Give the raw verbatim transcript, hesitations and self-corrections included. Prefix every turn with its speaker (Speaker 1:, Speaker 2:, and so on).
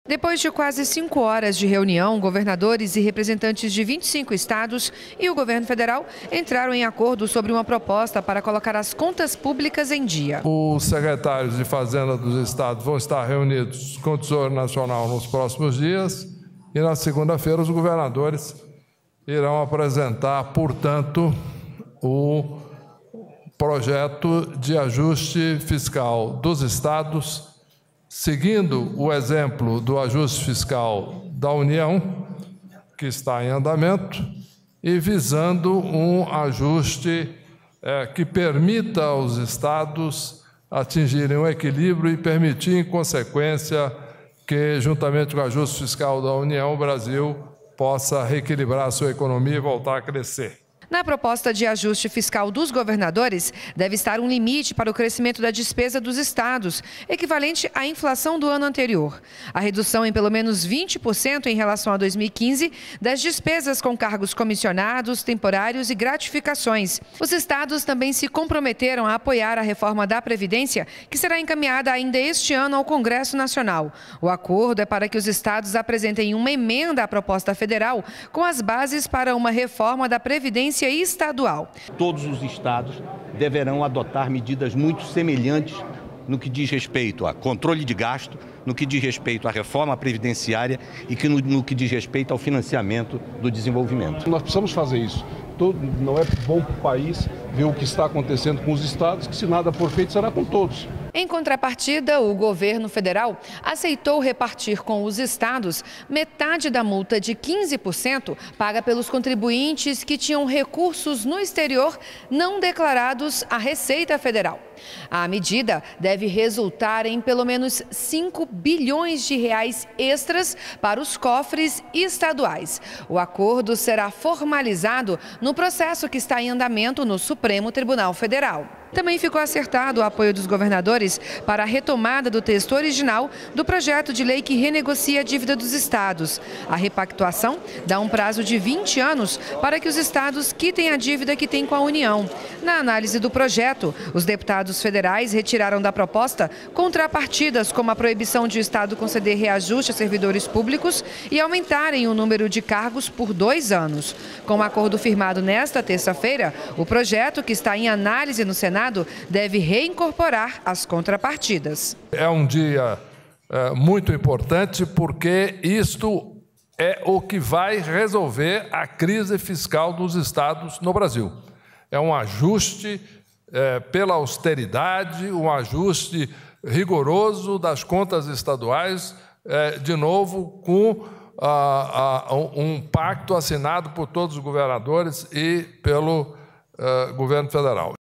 Speaker 1: Depois de quase cinco horas de reunião, governadores e representantes de vinte e cinco estados e o governo federal entraram em acordo sobre uma proposta para colocar as contas públicas em dia.
Speaker 2: Os secretários de Fazenda dos estados vão estar reunidos com o Tesouro Nacional nos próximos dias e na segunda-feira os governadores irão apresentar, portanto, o projeto de ajuste fiscal dos estados, seguindo o exemplo do ajuste fiscal da União, que está em andamento, e visando um ajuste é, que permita aos estados atingirem um equilíbrio e permitir, em consequência, que, juntamente com o ajuste fiscal da União, o Brasil possa reequilibrar a sua economia e voltar a crescer.
Speaker 1: Na proposta de ajuste fiscal dos governadores, deve estar um limite para o crescimento da despesa dos estados, equivalente à inflação do ano anterior. A redução em pelo menos vinte por cento em relação a dois mil e quinze das despesas com cargos comissionados, temporários e gratificações. Os estados também se comprometeram a apoiar a reforma da Previdência, que será encaminhada ainda este ano ao Congresso Nacional. O acordo é para que os estados apresentem uma emenda à proposta federal com as bases para uma reforma da Previdência estadual.
Speaker 3: Todos os estados deverão adotar medidas muito semelhantes no que diz respeito a controle de gasto, no que diz respeito à reforma previdenciária e que no, no que diz respeito ao financiamento do desenvolvimento.
Speaker 4: Nós precisamos fazer isso. Todo, não é bom para o país ver o que está acontecendo com os estados, que se nada for feito será com todos.
Speaker 1: Em contrapartida, o governo federal aceitou repartir com os estados metade da multa de quinze por cento paga pelos contribuintes que tinham recursos no exterior não declarados à Receita Federal. A medida deve resultar em pelo menos cinco bilhões de reais extras para os cofres estaduais. O acordo será formalizado no processo que está em andamento no Supremo Tribunal Federal. Também ficou acertado o apoio dos governadores para a retomada do texto original do projeto de lei que renegocia a dívida dos estados. A repactuação dá um prazo de vinte anos para que os estados quitem a dívida que têm com a União. Na análise do projeto, os deputados federais retiraram da proposta contrapartidas como a proibição de o estado conceder reajuste a servidores públicos e aumentarem o número de cargos por dois anos. Com o acordo firmado nesta terça-feira, o projeto, que está em análise no Senado, deve reincorporar as contrapartidas.
Speaker 2: É um dia é, muito importante porque isto é o que vai resolver a crise fiscal dos estados no Brasil. É um ajuste é, pela austeridade, um ajuste rigoroso das contas estaduais, é, de novo com a, a, um pacto assinado por todos os governadores e pelo uh, governo federal.